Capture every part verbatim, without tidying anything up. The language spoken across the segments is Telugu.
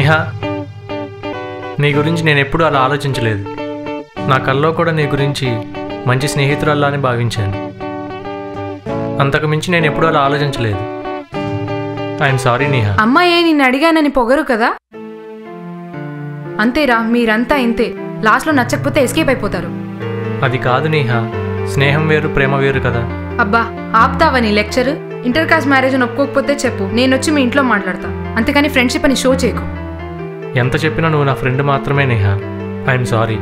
నేహా, నీ గురించి నేను ఎప్పుడూ అలా ఆలోచించలేదు. నా కల్లో కూడా నీ గురించి మంచి స్నేహితురాల్లా అని భావించాను. అంతకు మించి నేను ఎప్పుడూ అలా ఆలోచించలేదు. I'm sorry Neha. అమ్మాయే నిన్ను అడిగానని పొగరు కదా, అంతేరా. మీరంతా ఇంతే, లాస్ట్లో నచ్చకపోతే ఎస్కేప్ అయిపోతారు. అది కాదు నేహా, స్నేహం వేరు ప్రేమ వేరు కదా. అబ్బా ఆపుతావా నీ లెక్చర్? ఇంటర్ కాస్ట్ మ్యారేజ్ అని ఒప్పుకోకపోతే చెప్పు, నేను వచ్చి మీ ఇంట్లో మాట్లాడతా. అంతేకాని ఫ్రెండ్షిప్ అని షో చేయకు. ఎంత చెప్పినా నువ్వు నా ఫ్రెండ్ మాత్రమే నేహా. I'm sorry.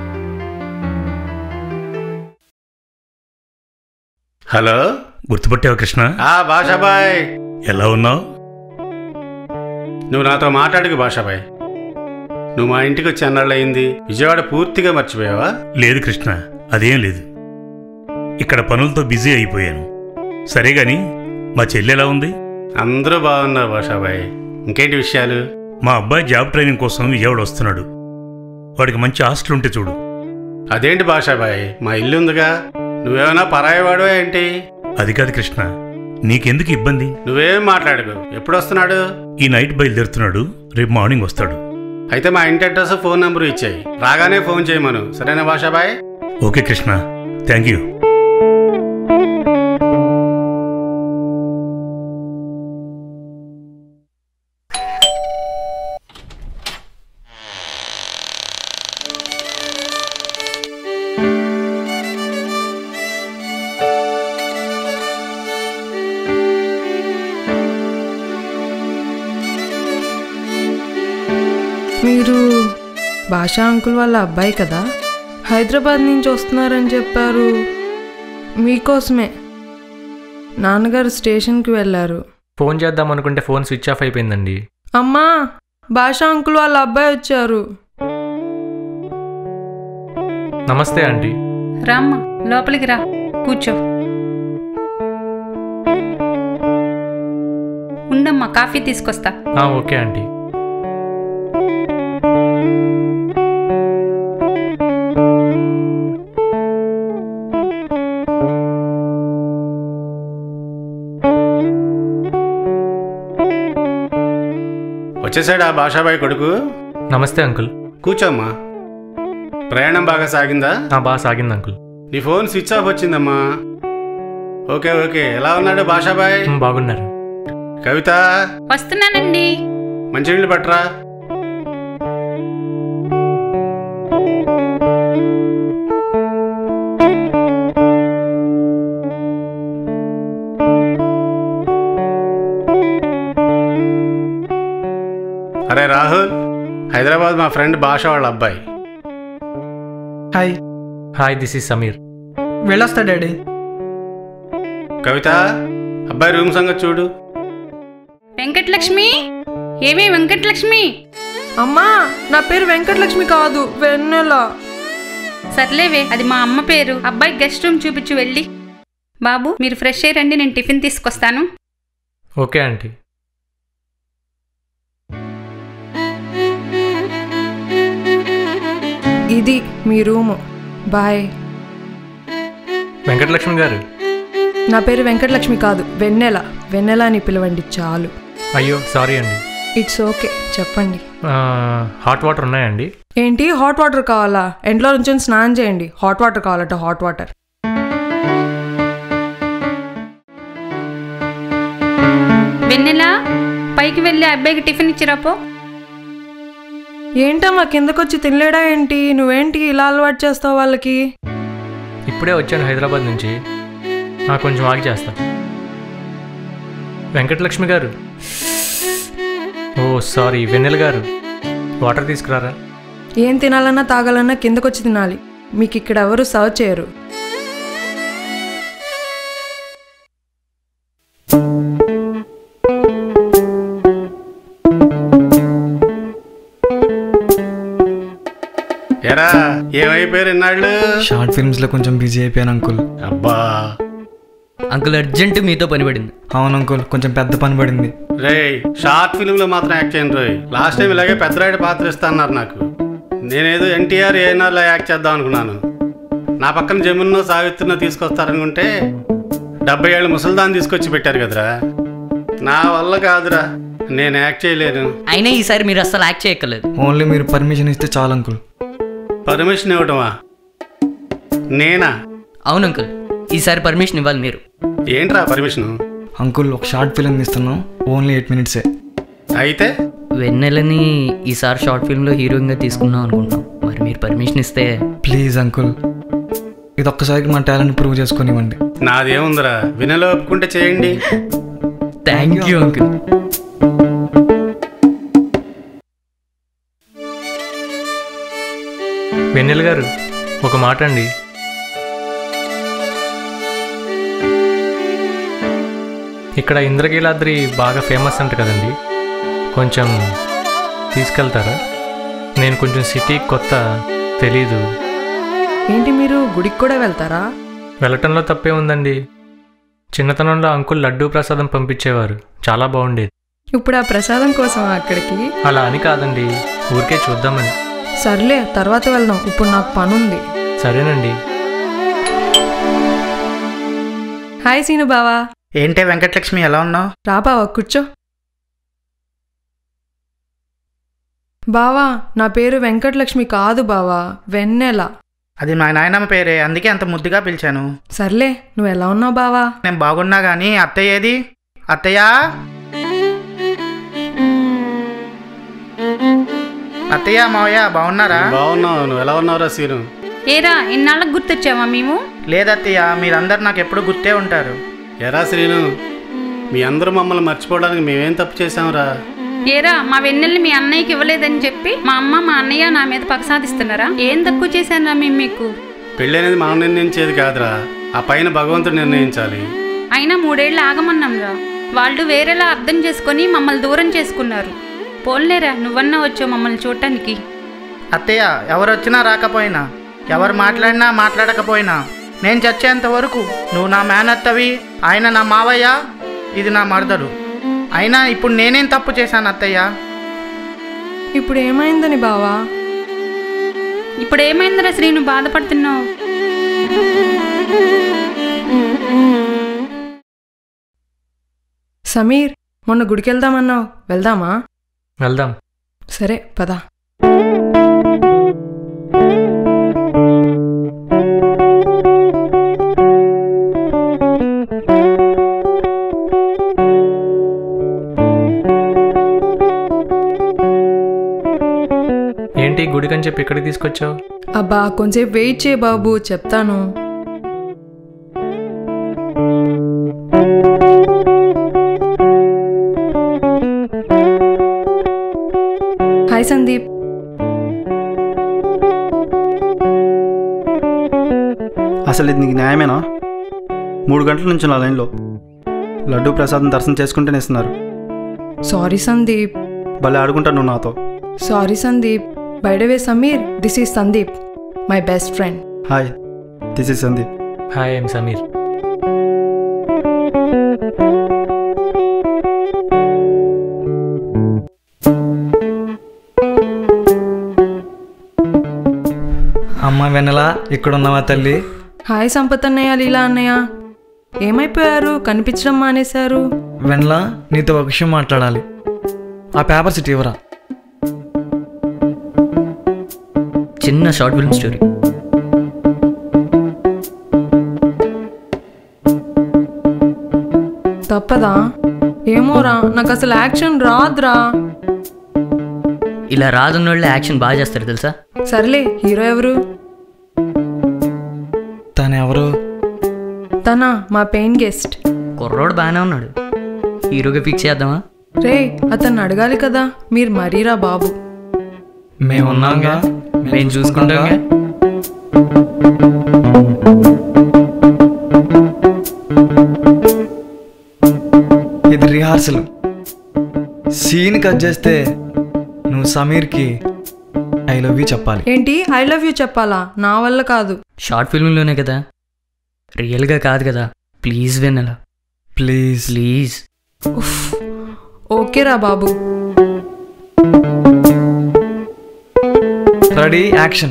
హలో, గుర్తుపట్టావు కృష్ణ? భాషాబాయ్, ఎలా ఉన్నావు? నువ్వు నాతో మాట్లాడుకు భాషాబాయ్. నువ్వు మా ఇంటికి వచ్చి అన్నాళ్ళు అయింది. విజయవాడ పూర్తిగా మర్చిపోయావా? లేదు కృష్ణ, అదేం లేదు. ఇక్కడ పనులతో బిజీ అయిపోయాను. సరే గాని మా చెల్లి ఎలా ఉంది? అందరూ బాగున్నారు భాషాబాయ్. ఇంకేంటి విషయాలు? మా అబ్బాయి జాబ్ ట్రైనింగ్ కోసం విజయవాడ వస్తున్నాడు. వాడికి మంచి హాస్టల్ ఉంటే చూడు. అదేంటి భాషాబాయ్, మా ఇల్లు ఉందిగా. నువ్వేమైనా పరాయవాడు ఏంటి? అది కాదు కృష్ణ, నీకెందుకు ఇబ్బంది? నువ్వేం మాట్లాడుకు. ఎప్పుడు వస్తున్నాడు? ఈ నైట్ బయలుదేరుతున్నాడు, రేపు మార్నింగ్ వస్తాడు. అయితే మా ఇంటి అడ్రస్ ఫోన్ నెంబర్ ఇచ్చాయి, రాగానే ఫోన్ చేయమను. సరేనా భాషాబాయ్? Okay Krishna, thank you. మీరు భాషా అంకుల్ వాళ్ళ అబ్బాయి కదా? హైదరాబాద్ నుంచి వస్తున్నారని చెప్పారు. మీకోసమే నాన్నగారు స్టేషన్కి వెళ్ళారు. ఫోన్ చేద్దాం అనుకుంటే ఫోన్ స్విచ్ ఆఫ్ అయిపోయిందండి. అమ్మా, భాషా అంకుల్ వాళ్ళ అబ్బాయి వచ్చారు. నమస్తే ఆంటీ. రామ్మా, లోపలికి రా, కూర్చో. ఉండమ్మా, కాఫీ తీసుకొస్తా. Okay aunty. వచ్చేసాడు ఆ భాషాబాయ్ కొడుకు. నమస్తే అంకుల్. కూర్చోమ్మా. ప్రయాణం బాగా సాగిందా? బాగా సాగింది అంకుల్. నీ ఫోన్ స్విచ్ ఆఫ్ వచ్చిందమ్మా. Okay okay. ఎలా ఉన్నాడు భాషాబాయ్? బాగున్నారు. కవిత, వస్తున్నానండి. మంచినీళ్ళు పట్టరా. అరే రాహుల్, హైదరాబాద్ మా ఫ్రెండ్ భాష వాళ్ళ అబ్బాయి. Hi. Hi, this is Sameer. వెళ్ళొస్తా డాడీ. కవిత, అబ్బాయి రూమ్ సంగతి చూడు. వెంకటలక్ష్మి, ఏమే వెంకటలక్ష్మి? అమ్మా, నా పేరు వెంకటలక్ష్మి కాదు, వెన్నెల. సర్లేవే, అది మా అమ్మ పేరు. అబ్బాయి గెస్ట్ రూమ్ చూపించు వెళ్ళి. బాబు, మీరు ఫ్రెష్ అయ్యి రండి, నేను టిఫిన్ తీసుకొస్తాను. Okay aunty. ఇది మీ రూము. బాయ్. వెంకటలక్ష్మి గారు. నా పేరు వెంకటలక్ష్మి కాదు, వెన్నెల. వెన్నెల అని పిలవండి చాలు. అయ్యో సారీ అండి. ఇట్స్ ఓకే, చెప్పండి. హాట్ వాటర్ ఉన్నాయండి? ఏంటి హాట్ వాటర్ కావాలా? ఎంట్లో నుంచి స్నానం చేయండి. హాట్ వాటర్ కావాలట, హాట్ వాటర్. వెన్నెల, పైకి వెళ్ళి అబ్బాయికి టిఫిన్ ఇచ్చిరాపో. ఏంటమ్మా, కిందకొచ్చి తినలేడా ఏంటి? నువ్వేంటి ఇలా అలవాటు చేస్తావు వాళ్ళకి? ఇప్పుడే వచ్చాను హైదరాబాద్ నుంచి, నాకు కొంచెం ఆగి చేస్తా. వెంకటలక్ష్మి గారు. ఓ సారీ. వెన్నెల గారు, వాటర్ తీసుకురారా. ఏం తినాలన్నా తాగాలన్నా కిందకొచ్చి తినాలి. మీకు ఇక్కడ ఎవరు సర్వ్ చేయరు. ఎరా, ఏమైపోయారు ఇన్నాళ్ళు? షార్ట్ ఫిల్మ్స్ లో కొంచెం బిజీ అయిపోయాను అంకుల్. అబ్బా అంకుల్, అర్జెంట్ మీతో పని పడింది. అవును అంకుల్, కొంచెం పెద్ద పని పడింది. రే, షార్ట్ ఫిల్మ్ లో మాత్రం యాక్ట్ చేయండి రోయ్. లాస్ట్ టైం ఇలాగే పెద్దరాయుడు పాత్ర ఇస్తా అన్నారు నాకు. నేనేదో ఎన్టీఆర్ ఏఎన్ఆర్లో యాక్ట్ చేద్దాం అనుకున్నాను. నా పక్కన జమున్నో సావిత్రినో తీసుకొస్తారనుకుంటే డెబ్బై ఏళ్ళు ముసల్దాన్ని తీసుకొచ్చి పెట్టారు కదరా. నా వల్ల కాదురా. నేను యాక్ట్ చేయలేను. అయినా ఈసారి మీరు అస్సలు యాక్ట్ చేయక్కర్లేదు. ఓన్లీ మీరు పర్మిషన్ ఇస్తే చాలు అంకుల్. పర్మిషన్ ఇవ్వటమా? నేనా? అవును అంకుల్, ఈసారి పర్మిషన్ ఇవ్వాలి మీరు. ఏంట్రా పర్మిషన్? అంకుల్ ఒక షార్ట్ ఫిల్మ్ తీస్తున్నాం, ఓన్లీ ఎయిట్ మినిట్సే. అయితే వెన్నెలని ఈసారి షార్ట్ ఫిల్మ్లో హీరోయిన్గా తీసుకుందాం అనుకుంటున్నాం. మరి మీరు పర్మిషన్ ఇస్తే. ప్లీజ్ అంకుల్, ఇది ఒక్కసారికి మా టాలెంట్ ప్రూవ్ చేసుకొనివ్వండి. నాదేముందిరా, వినలో ఒప్పుకుంటే చేయండి. Thank you uncle. వెన్నెల గారు ఒక మాట అండి. ఇక్కడ ఇంద్రకీలాద్రి బాగా ఫేమస్ అంట కదండి, కొంచెం తీసుకెళ్తారా? నేను కొంచెం సిటీ కొత్త, తెలీదు. ఏంటి మీరు గుడికి కూడా వెళ్తారా? వెళ్ళటంలో తప్పే ఉందండి. చిన్నతనంలో అంకుల్ లడ్డూ ప్రసాదం పంపించేవారు, చాలా బాగుండేది. ఇప్పుడు ఆ ప్రసాదం కోసం అక్కడికి? అలా అని కాదండి, ఊరికే చూద్దామని. సర్లే, తర్వాత వెళ్దాం, ఇప్పుడు నాకు పని ఉంది. సరేనండి. హాయ్ సీను బావా. ఏంటే వెంకటలక్ష్మి, ఎలా ఉన్నావు? రా బావా, కూర్చో. బావా, నా పేరు వెంకటలక్ష్మి కాదు బావా, వెన్నెల. అది మా నాయనమ్మ పేరే, అందుకే అంత ముద్దుగా పిలిచాను. సర్లే, నువ్వు ఎలా ఉన్నావు బావా? నేను బాగున్నా గానీ అత్తయ్య ఏది? అత్తయ్యా, అత్తయ్య మావయ్య బాగున్నారా? బాగున్నావు. నువ్వు ఎలా ఉన్నావురా సీను? ఏరా, ఇన్నాళ్ళకు గుర్తొచ్చావా మేము? లేదత్తయ్య, మీరందరు నాకు ఎప్పుడు గుర్తే ఉంటారు. ఎరా శ్రీను, మీ అందరూ మమ్మల్ని మర్చిపోవడానికి మేమేం తప్పు చేశాంరా? ఏరా, మా వెన్నెల్ని మీ అన్నయ్యకి ఇవ్వలేదని చెప్పి మా అమ్మ మా అన్నయ్య నా మీద పక్షసాదిస్తున్నారా? ఏం తక్కువ చేశానురా మేము మీకు? పెళ్ళి అనేది మనం నిర్ణయించేది కాదురా, ఆ పైన భగవంతుడు నిర్ణయించాలి. అయినా మూడేళ్ళు ఆగమన్నాంరా, వాళ్ళు వేరేలా అర్థం చేసుకొని మమ్మల్ని దూరం చేసుకున్నారు. పోన్లేరా, నువ్వన్నా వచ్చావు మమ్మల్ని చూడటానికి. అత్తయ్య, ఎవరు వచ్చినా రాకపోయినా, ఎవరు మాట్లాడినా మాట్లాడకపోయినా, నేను చచ్చేంత వరకు నువ్వు నా మేనత్తవి, ఆయన నా మావయ్య, ఇది నా మరదలు. అయినా ఇప్పుడు నేనేం తప్పు చేశాను అత్తయ్య? ఇప్పుడు ఏమైందని బావా? ఇప్పుడు ఏమైందిరా శ్రీను, బాధపడుతున్నావు? సమీర్, మొన్న గుడికి వెళ్దామన్నావు, వెళ్దామా? వెళ్దాం. సరే పద. ఏంటి గుడికని చెప్పి ఇక్కడికి తీసుకొచ్చావు? అబ్బా, కొంచెం వెయిట్ చేయి బాబు, చెప్తాను. హాయ్ సందీప్. అసలు ఇది నీకు న్యాయమేనా? మూడు గంటల నుంచి నా లైన్లో లడ్డూ ప్రసాదం దర్శనం చేసుకుంటేనే ఇస్తున్నారు. సారీ సందీప్. భలే ఆడుకుంటాను నువ్వు నాతో. Sorry Sandeep. By the way Sameer, this is Sandeep, my best friend. Hi, this is Sandeep. Hi, I'm Sameer. అమ్మ వెన్నెల, ఇక్కడ ఉన్నావా తల్లి? హాయ్ సంపత్ అన్నయ్య, లీలా అన్నయ్య. ఏమైపోయారు, కనిపించడం మానేశారు? వెన్నెల, నీతో ఒక విషయం మాట్లాడాలి. ఆ పేపర్స్ ఇటు ఇవ్వరా. చిన్న షార్ట్ ఫిల్మ్ స్టోరీ. తప్పదా? ఏమోరా, నాకు అసలు యాక్షన్ రాదురా. ఇలా రాదున్న వాళ్ళు యాక్షన్ బాగా చేస్తారు తెలుసా? సర్లే, హీరో ఎవరు? తను ఎవరు? తనా, మా పెయిన్ గెస్ట్. కుర్రోడు బాగానే ఉన్నాడు, హీరోగా ఫిక్స్ చేద్దామా? రే, అతన్ని అడగాలి కదా, మీరు మరీరా బాబు. మేము ఉన్నాంగా, మేము చూసుకుంటాంగా. ఇది రిహార్సల్. సీన్ కట్ చేస్తే నువ్వు సమీర్కి ఐ లవ్ యూ చెప్పాలి. ఏంటి ఐ లవ్ యూ చెప్పాలా? నా వల్ల కాదు. షార్ట్ ఫిల్మ్లోనే కదా, రియల్గా కాదు కదా. Please Vennela, please please. ఓకేరా బాబు. Ready, action.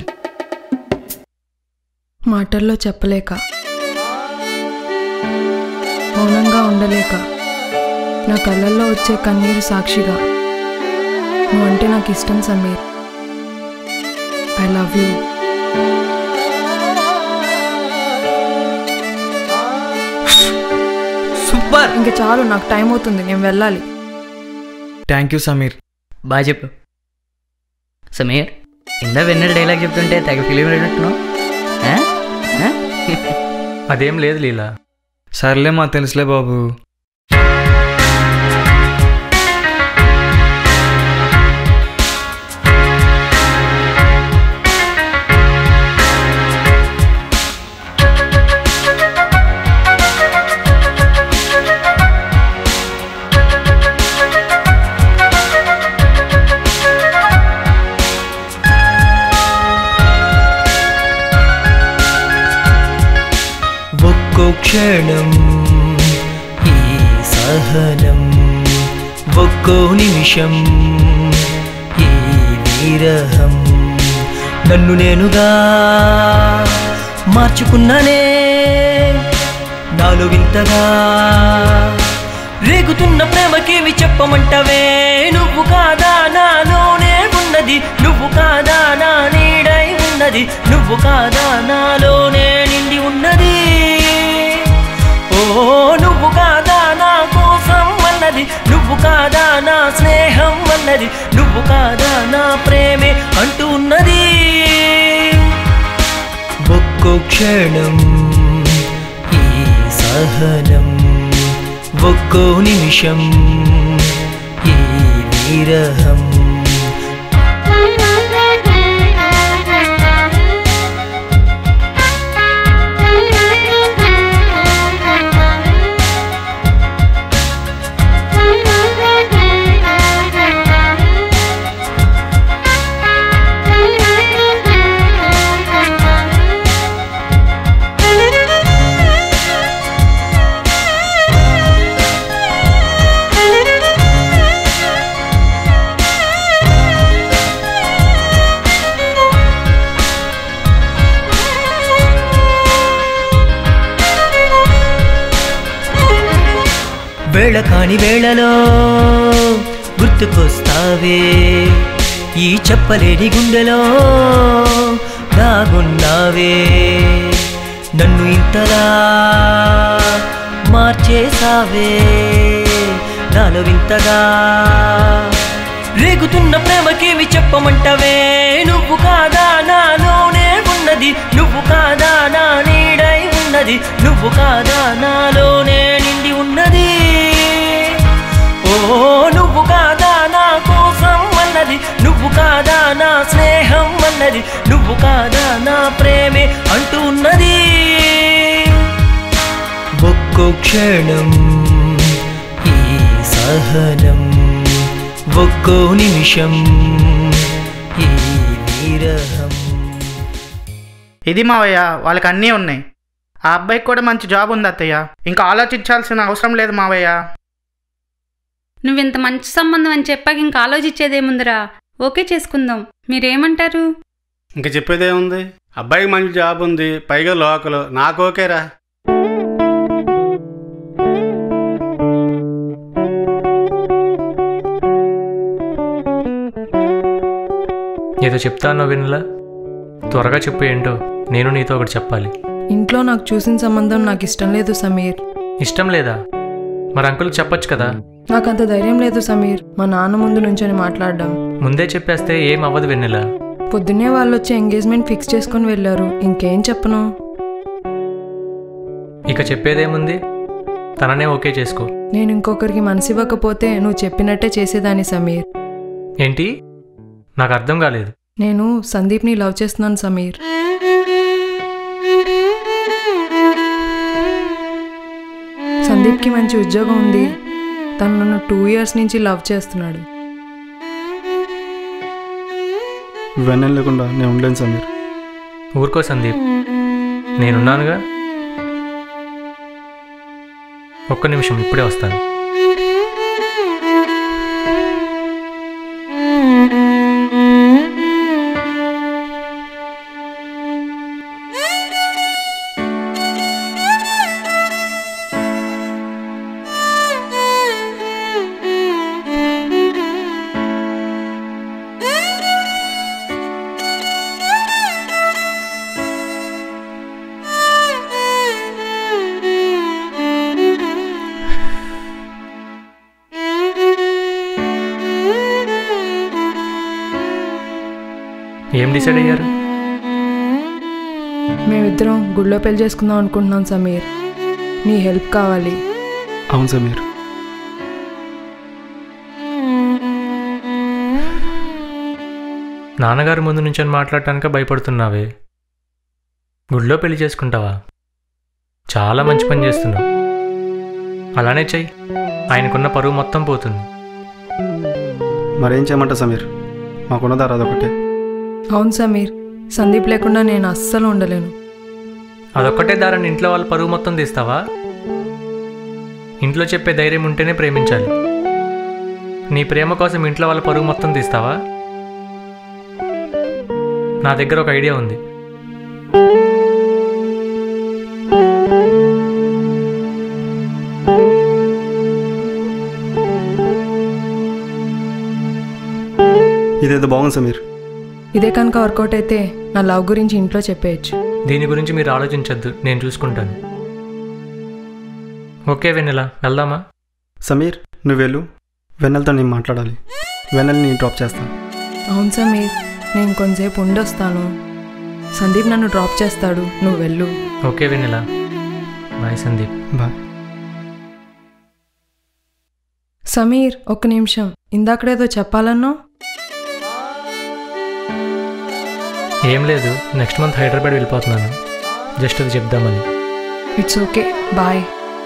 మాటల్లో చెప్పలేక, మౌనంగా ఉండలేక, నా కళ్ళల్లో వచ్చే కన్నీరు సాక్షిగా నువ్వంటే నాకు ఇష్టం Sameer. I love you. Super. ఇంక చాలు, నాకు టైం అవుతుంది, నేను వెళ్ళాలి. Thank you Sameer. బాగా చెప్పు సమీర్. ఇందా వెన్నెల డైలాగ్ చెప్తుంటే తెగ ఫిలిం అయినట్టున్నావు. అదేం లేదు లీలా. సర్లే మా తెలుసులే బాబు. క్షణం ఈ సహనం, ఒక్కో నిమిషం ఈ విరహం, నన్ను నేనుగా మార్చుకున్నానే నాలో వింతగా. రేగుతున్న ప్రేమకేమి చెప్పమంటవే, నువ్వు కాదా నాలోనే ఉన్నది, నువ్వు కాదా నా నీడై ఉన్నది, నువ్వు కాదా నాలోనే నిండి ఉన్నది. ఓ నువ్వు కాదా నా కోసం అన్నది, నువ్వు కాదా నా స్నేహం అన్నది, నువ్వు కాదా నా ప్రేమే అంటూ ఉన్నది. ఒక్కో క్షణం ఈ సహనం, ఒక్కో నిమిషం ఈ విరహం. వేళ కాని వేళలో గుర్తుకొస్తావే, ఈ చెప్పలేని గుండెలో దాగున్నావే, నన్ను ఇంతలా మార్చేసావే నాలో వింతగా. రేగుతున్న ప్రేమకేమి చెప్పమంటవే, నువ్వు కాదా నాలోనే ఉన్నది, నువ్వు కాదా నా నీడై ఉన్నది, నువ్వు కాదా నాలోనే నిండి ఉన్నది. ఓ నువ్వు కాదా నా కోసం అన్నది, నువ్వు కాదా నా స్నేహం అన్నది, నువ్వు కాదా నా ప్రేమే అంటూ ఉన్నది. ఒక్కో క్షణం ఈ సహనం, ఒక్కో నిమిషం ఈ విరహం. ఇది మావయ్య, వాళ్ళకి అన్నీ ఉన్నాయి. ఆ అబ్బాయికి కూడా మంచి జాబ్ ఉంది అత్తయ్య, ఇంకా ఆలోచించాల్సిన అవసరం లేదు మావయ్య. నువ్వింత మంచి సంబంధం అని చెప్పాక ఇంకా ఆలోచించేదేముందిరా, ఓకే చేసుకుందాం. మీరేమంటారు? ఇంక చెప్పేదేముంది, అబ్బాయికి మంచి జాబ్ ఉంది, పైగా లోకలు, నాకు ఓకేరా. ఏదో చెప్తానో వినలా, త్వరగా చెప్పు ఏంటో, నేను నీతో ఒకటి చెప్పాలి. ఇంట్లో నాకు చూసిన సంబంధం నాకు ఇష్టం లేదు సమీర్. ఇష్టం లేదా? మరి అంకుల్కి చెప్పొచ్చు కదా. నాకు అంత ధైర్యం లేదు సమీర్, మా నాన్న ముందు నుంచొని మాట్లాడడం. ముందే చెప్పేస్తే ఏం అవ్వదు వెన్నెలా. పొద్దున్నే వాళ్ళు వచ్చి ఎంగేజ్మెంట్ ఫిక్స్ చేసుకొని వెళ్ళారు, ఇంకేం చెప్పను. ఇక చెప్పేదేముంది, తననే ఓకే చేసుకో. నేను ఇంకొకరికి మనసు ఇవ్వకపోతే నువ్వు చెప్పినట్టే చేసేదాన్ని సమీర్. ఏంటి? నాకు అర్థం కాలేదు. నేను సందీప్ని లవ్ చేస్తున్నాను సమీర్. సందీప్కి మంచి ఉద్యోగం ఉంది, తను నన్ను టూ ఇయర్స్ నుంచి లవ్ చేస్తున్నాడు. వెన్నెల లేకుండా నేను ఉండలేను సమీర్. ఊరుకో సందీప్, నేనున్నానుగా. ఒక్క నిమిషం, ఇప్పుడే వస్తాను. ఏం డిసైడ్ అయ్యారు? మేమిద్దరం గుళ్ళో పెళ్లి చేసుకుందాం అనుకుంటున్నాం సమీర్. నీ హెల్ప్ కావాలి. అవును సమీర్. నాన్నగారు ముందు నుంచి మాట్లాడటానికి భయపడుతున్నావే. గుళ్ళో పెళ్లి చేసుకుంటావా? చాలా మంచి పని చేస్తున్నావు. అలానే చెయ్యి. ఆయనకున్న పరువు మొత్తం పోతుంది. మరేం చేయమంటా సమీర్? మాకున్నదారు అదొకటే. అవును సమీర్, సందీప్ లేకుండా నేను అస్సలు ఉండలేను. అదొక్కటే దారాన్ని ఇంట్లో వాళ్ళ పరువు మొత్తం తీస్తావా? ఇంట్లో చెప్పే ధైర్యం ఉంటేనే ప్రేమించాలి. నీ ప్రేమ కోసం ఇంట్లో వాళ్ళ పరువు మొత్తం తీస్తావా? నా దగ్గర ఒక ఐడియా ఉంది. ఇదేదో బాగుంది సమీర్. ఇదే కనుక వర్కౌట్ అయితే నా లవ్ గురించి ఇంట్లో చెప్పేయచ్చు. దీని గురించి మీరు ఆలోచించద్దు, నేను చూసుకుంటాను. ఓకే వెన్నెల, వెళ్దామా? సమీర్ నువ్వు వెళ్ళు, వెన్నెలతో నేను మాట్లాడాలి. వెన్నెల నేను డ్రాప్ చేస్తాను. అవును సమీర్, నేను కొంచెంసేపు ఉండొస్తాను. సందీప్ నన్ను డ్రాప్ చేస్తాడు, నువ్వు వెళ్ళు. Okay Vennela, bye Sandeep. Bye Sameer, ఒక్క నిమిషం. ఇందాకడేదో చెప్పాలన్నో? ఏం లేదు, నెక్స్ట్ మంత్ హైదరాబాద్ వెళ్ళిపోతున్నాను. జస్ట్ అది చెప్దామని. It's okay, bye.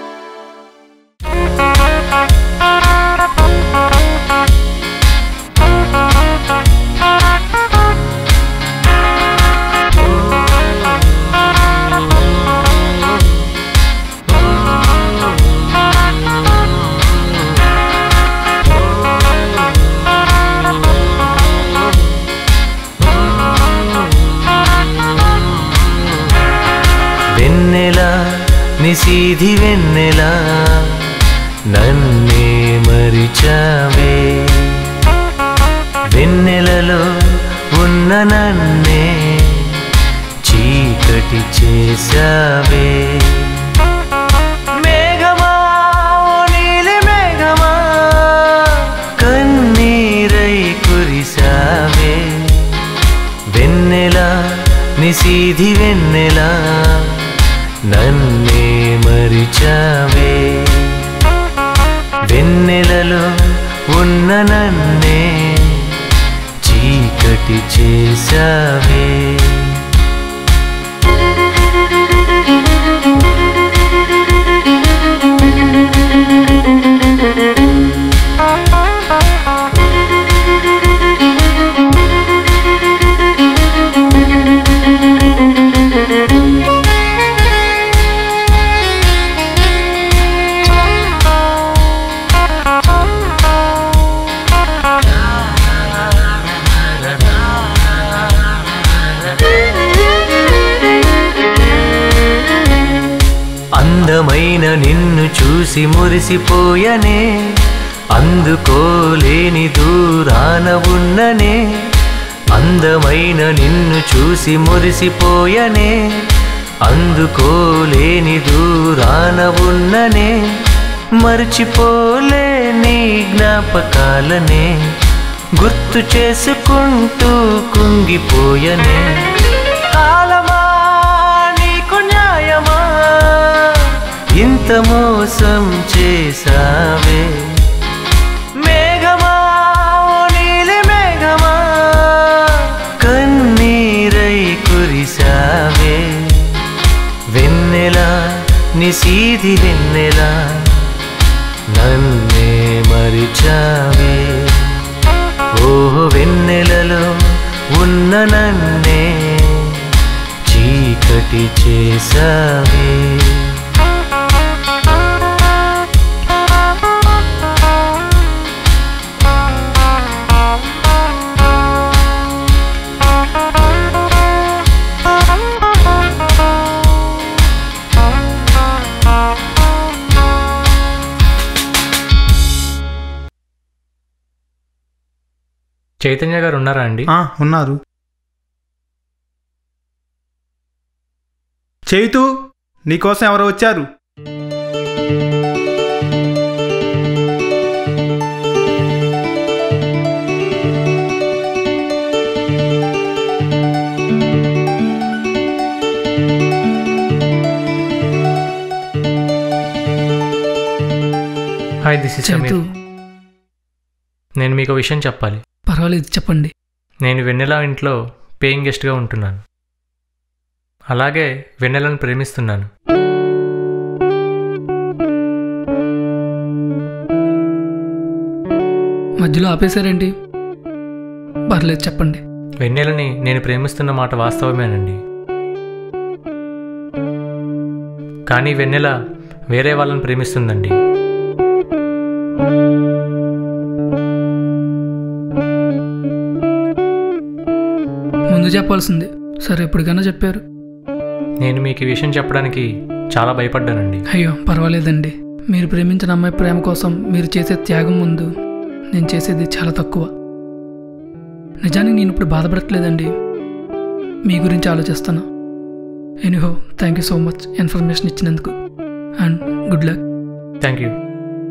నిశీధి వెన్నెలా నన్నే మరిచావే, వెన్నెలలో ఉన్న నన్నే చీకటి చేశావే. మేఘమా నీలి మేఘమా కన్నీరై కురిసావే, వెన్నెలా నిశీధి వెన్నెలా నన్నే మరిచావే, వెన్నెలలో ఉన్న నన్నే చీకటి చేశావే. అందమైన నిన్ను చూసి మురిసిపోయనే, అందుకోలేని దూరాన ఉన్ననే. అందమైన నిన్ను చూసి మురిసిపోయనే, అందుకోలేని దూరాన ఉన్ననే. మర్చిపోలేని జ్ఞాపకాలనే గుర్తు చేసుకుంటూ కుంగిపోయనే. కాలమా నీకు న్యాయమా ఇంత మోసం చేసావే, మేఘమా నీలి మేఘమా కన్నీరై కురిసావే, వెన్నెలా నిశీధి వెన్నెలా నన్నే మరిచావే. ఓహో వెన్నెలలో ఉన్న నన్నే చీకటి చేసావే. చైతన్య గారు ఉన్నారా అండి? ఉన్నారు. చైతు, నీకోసం ఎవరో వచ్చారు. Hi this is Sameer. Chaitu. నేను మీకు విషయం చెప్పాలి. పర్వాలేదు చెప్పండి. నేను వెన్నెల ఇంట్లో పేయింగ్ గెస్ట్గా ఉంటున్నాను. అలాగే వెన్నెలను ప్రేమిస్తున్నాను. మధ్యలో ఆపేశారేంటి? పర్లేదు చెప్పండి. వెన్నెలని నేను ప్రేమిస్తున్న మాట వాస్తవమేనండి. కానీ వెన్నెల వేరే వాళ్ళని ప్రేమిస్తుందండి. ముందు చెప్పాల్సింది. సరే ఎప్పటికైనా చెప్పారు. నేను మీకు ఈ విషయం చెప్పడానికి చాలా భయపడ్డానండి. అయ్యో పర్వాలేదండి. మీరు ప్రేమించిన అమ్మాయి ప్రేమ కోసం మీరు చేసే త్యాగం ముందు నేను చేసేది చాలా తక్కువ. నిజానికి నేను ఇప్పుడు బాధపడట్లేదండి, మీ గురించి ఆలోచిస్తాను. Anyhow thank you so much information ఇచ్చినందుకు and good luck. Thank you.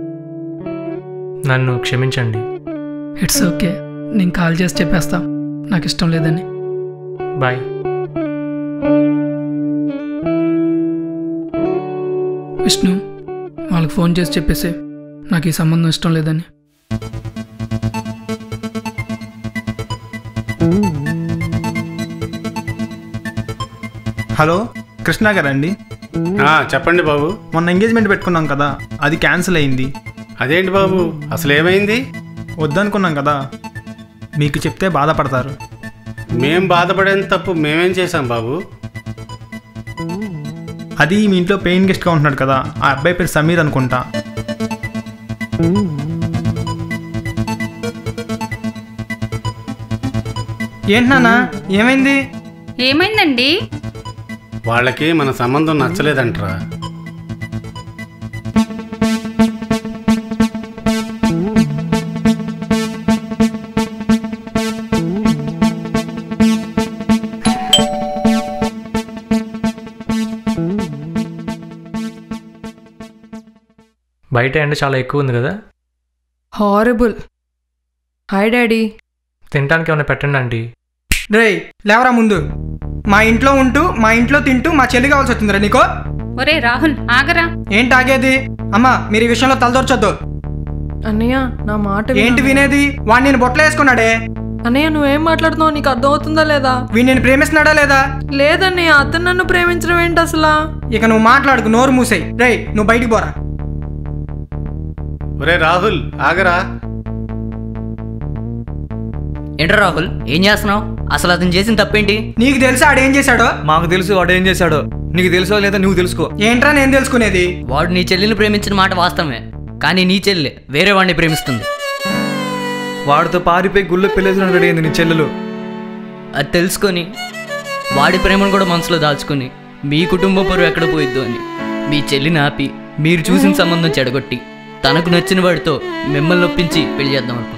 నన్ను క్షమించండి. It's okay. నేను కాల్ చేసి చెప్పేస్తా నాకు ఇష్టం లేదని. బాయ్. విష్ణు వాళ్ళకి ఫోన్ చేసి చెప్పేసే నాకు ఈ సంబంధం ఇష్టం లేదని. హలో కృష్ణ గారండి. ఆ, చెప్పండి బాబు. మొన్న ఎంగేజ్మెంట్ పెట్టుకున్నాం కదా, అది క్యాన్సిల్ అయింది. అదేంటి బాబు, అసలు ఏమైంది? వద్దనుకున్నాం కదా, మీకు చెప్తే బాధపడతారు. మేం బాధపడేంత తప్పు మేమేం చేశాం బాబు? అది మీ ఇంట్లో పెయిన్ గెస్ట్గా ఉంటున్నాడు కదా, ఆ అబ్బాయి పేరు సమీర్ అనుకుంటా. ఏంటి నాన్న ఏమైంది? ఏమైందండి? వాళ్ళకి మన సంబంధం నచ్చలేదంటరా. బయట ఎండ చాలా ఎక్కువ ఉంది కదా. హారబుల్. Hi daddy. తినడానికి ఏమైనా పెట్టండి ఆంటీ. రేయ్ లేవరా ముందు. మా ఇంట్లో ఉంటూ మా ఇంట్లో తింటూ మా చెల్లి కావాల్సి వచ్చిందిరా నీకో. ఒరే రాహుల్ ఆగరా. ఏంటి ఆగేది? అమ్మా మీరు ఈ విషయంలో తలదొరచొద్దు. అన్నయ్య నా మాట విను. ఏంటి వినేది? వాడు నేను బొట్టలో వేసుకున్నాడే. అన్నయ్య నువ్వేం మాట్లాడుతున్నావు, నీకు అర్థమవుతుందా లేదా? వీడు నేను ప్రేమిస్తున్నాడా లేదా? లేదన్నయ్య, అతను నన్ను ప్రేమించడం ఏంటి అసలు? ఇక నువ్వు మాట్లాడుకు, నోరు మూసేయి. రేయ్ నువ్వు బయటికి పోరా. ఒరే రాహుల్ ఆగరా. ఏంట్రా రాహుల్ ఏం చేస్తున్నావు? అసలు అతను చేసిన తప్పేంటి? నీకు తెలుసా ఆడేం చేశాడో? మాకు తెలుసు వాడు ఏం చేశాడో. నీకు తెలుసో లేదా నువ్వు తెలుసుకో. ఏంట్రా నేను తెలుసుకునేది? వాడు నీ చెల్లిని ప్రేమించిన మాట వాస్తవమే, కానీ నీ చెల్లి వేరే వాడిని ప్రేమిస్తుంది. వాడితో పారిపోయి గుళ్ళో పెళ్ళేసిన రెడీ అయింది నీ చెల్లెలు. అది తెలుసుకొని వాడి ప్రేమను కూడా మనసులో దాచుకొని మీ కుటుంబ పరువు ఎక్కడ పోయిద్దు అని మీ చెల్లిని ఆపి మీరు చూసిన సంబంధం చెడగొట్టి తనకు నచ్చిన వాడితో మిమ్మల్ని ఒప్పించి పెళ్లి చేద్దాం అనుకున్నాడు.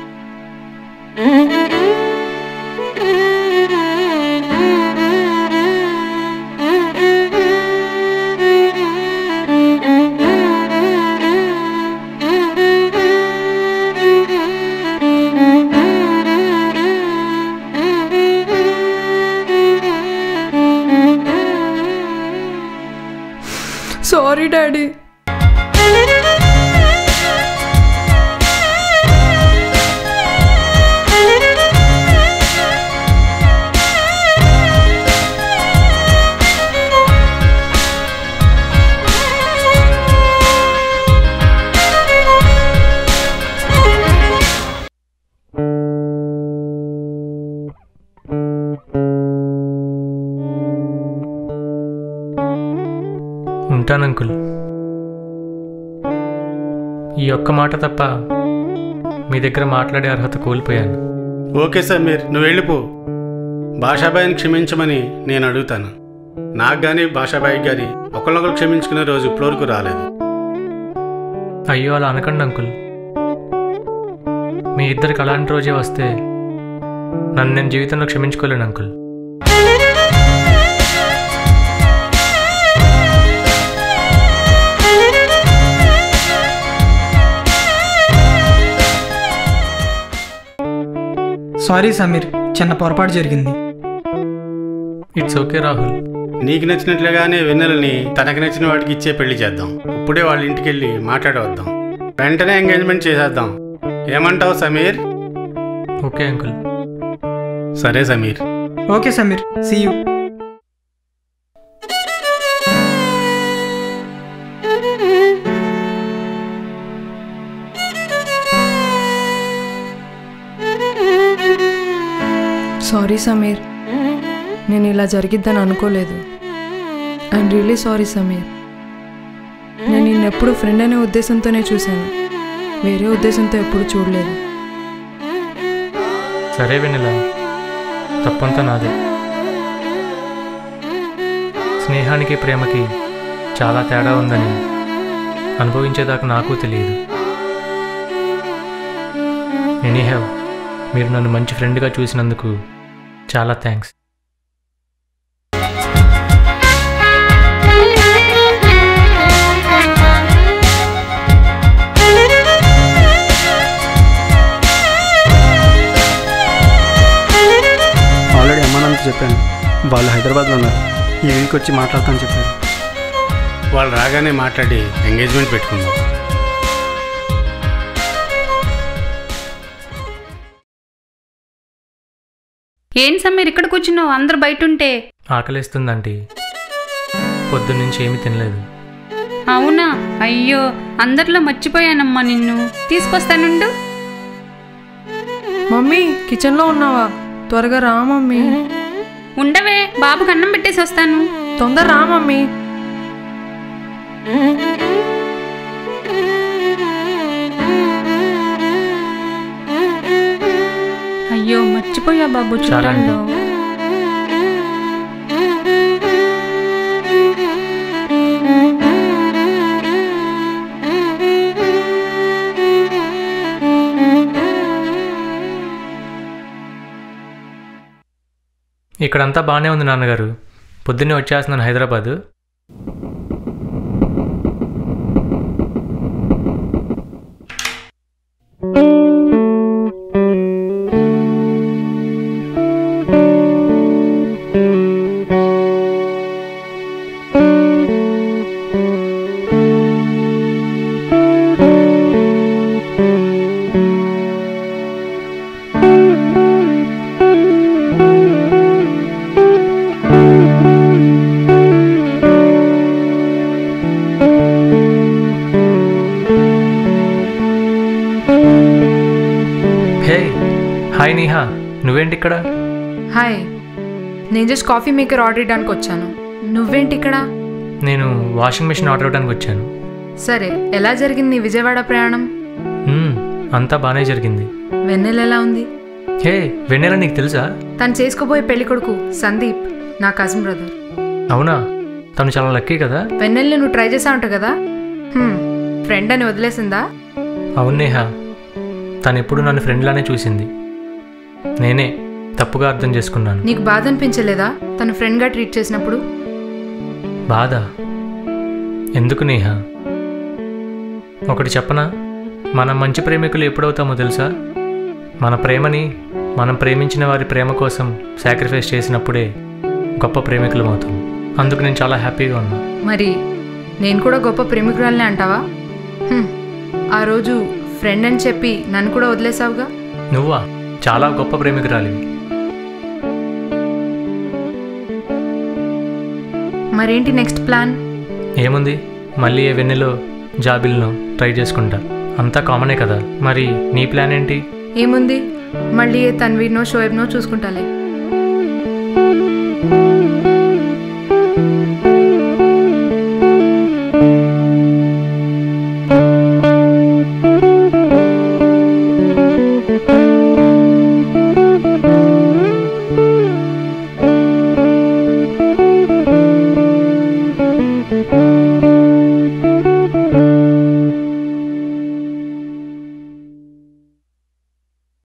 Sorry daddy. ఉంటాను అంకుల్. ఈ ఒక్క మాట తప్ప మీ దగ్గర మాట్లాడే అర్హత కోల్పోయాను. ఓకే సమీర్, నువ్వు వెళ్ళిపో. భాషాబాయిని క్షమించమని నేను అడుగుతాను. నాకు కానీ భాషాబాయి గారి ఒకరినొకరు క్షమించుకునే రోజు ఇప్పటివరకు రాలేదు. అయ్యో అలా అనకండి అంకుల్. మీ ఇద్దరికి అలాంటి రోజే వస్తే నన్ను నేను జీవితంలో క్షమించుకోలేను అంకుల్. సారీ సమీర్, చిన్న పొరపాటు జరిగింది. It's okay Rahul. నీకు నచ్చినట్లుగానే వెన్నెలని తనకు నచ్చిన వాడికి ఇచ్చే పెళ్లి చేద్దాం. ఇప్పుడే వాళ్ళ ఇంటికి వెళ్ళి మాట్లాడవద్దాం. వెంటనే ఎంగేజ్మెంట్ చేసేద్దాం. ఏమంటావు సమీర్? Okay uncle. సరే Sameer. Okay Sameer, see you. Sorry Sameer, నేను ఇలా జరిగిద్దని అనుకోలేదు. I'm really sorry Sameer. నేను నిన్నెప్పుడు ఫ్రెండ్ అనే ఉద్దేశంతోనే చూశాను, వేరే ఉద్దేశంతో ఎప్పుడు చూడలేదు. సరే వెన్నెల, తప్పంతా నాదే. స్నేహానికి ప్రేమకి చాలా తేడా ఉందని అనుభవించేదాకా నాకు తెలియదు. ఎనీహౌ, మీరు నన్ను మంచి ఫ్రెండ్గా చూసినందుకు చాలా థ్యాంక్స్. ఆల్రెడీ అమ్మ నాన్నతో చెప్పాను, వాళ్ళు హైదరాబాద్లో ఉన్నారు, ఈ వీక్ వచ్చి మాట్లాడతాను చెప్పారు. వాళ్ళు రాగానే మాట్లాడి ఎంగేజ్మెంట్ పెట్టుకుందాం. ఏం సమీర్ ఇక్కడ కూర్చున్నావు? అందరు బయట ఉంటే. ఆకలిస్తుందంటీ, పొద్దున్నుంచి ఏమీ తినలేదు. అవునా? అయ్యో, అందరిలో మర్చిపోయానమ్మా నిన్ను. తీసుకొస్తానుండు. మమ్మీ కిచెన్లో ఉన్నావా? త్వరగా రా మమ్మీ. ఉండవే, బాబుకి అన్నం పెట్టేసి వస్తాను. తొందర రా మమ్మీ. అయ్యో, మర్చిపోయా బాబు చుట్టాల్లో. ఇక్కడంతా బాగానే ఉంది నాన్నగారు, పొద్దున్నే వచ్చేస్తున్నాను హైదరాబాదు. హాయ్ నేహా, నువ్వేంటి ఇక్కడ? హాయ్, నేను జస్ట్ కాఫీ మేకర్ ఆర్డర్ ఇవ్వడానికి వచ్చాను. నువ్వేంటి ఇక్కడ? నేను వాషింగ్ మెషిన్ ఆర్డర్ ఇవ్వడానికి వచ్చాను. సరే, ఎలా జరిగింది నీ విజయవాడ ప్రయాణం? మ్మ్, అంతా బాగానే జరిగింది. వెన్నెల ఎలా ఉంది? హే, వెన్నెల నీకు తెలుసా? తను చేసుకోబోయే పెళ్లి కొడుకు సందీప్, నా కజిన్ బ్రదర్. అవునా? తను చాలా లక్కీ కదా. వెన్నెల్ని నువ్వు ట్రై చేసా ఉంటావు కదా, ఫ్రెండ్ అని వదిలేసిందా? అవును నేహా, తను ఎప్పుడు నన్ను ఫ్రెండ్లానే చూసింది. నేనే తప్పుగా అర్థం చేసుకున్నాను. నీకు బాధ అనిపించలేదా తను ఫ్రెండ్గా ట్రీట్ చేసినప్పుడు? బాధ ఎందుకు నేహా? ఒకటి చెప్పనా, మనం మంచి ప్రేమికులు ఎప్పుడవుతామో తెలుసా? మన ప్రేమని మనం ప్రేమించిన వారి ప్రేమ కోసం సాక్రిఫైస్ చేసినప్పుడే గొప్ప ప్రేమికులం అవుతాం. అందుకు నేను చాలా హ్యాపీగా ఉన్నా. మరి నేను కూడా గొప్ప ప్రేమికురాలనే అంటావా? ఆ రోజు ఫ్రెండ్ అని చెప్పి నన్ను కూడా వదిలేసావుగా. నువ్వా? చాలా గొప్ప ప్రేమికురాలివి. మరేంటి నెక్స్ట్ ప్లాన్? ఏముంది, మళ్ళీ ఏ వెన్నెలో జాబిల్ను ట్రై చేసుకుంటా, అంతా కామనే కదా. మరి నీ ప్లాన్ ఏంటి? ఏముంది, మళ్ళీ ఏ తన్వీర్నో షోయబ్నో చూసుకుంటాలే.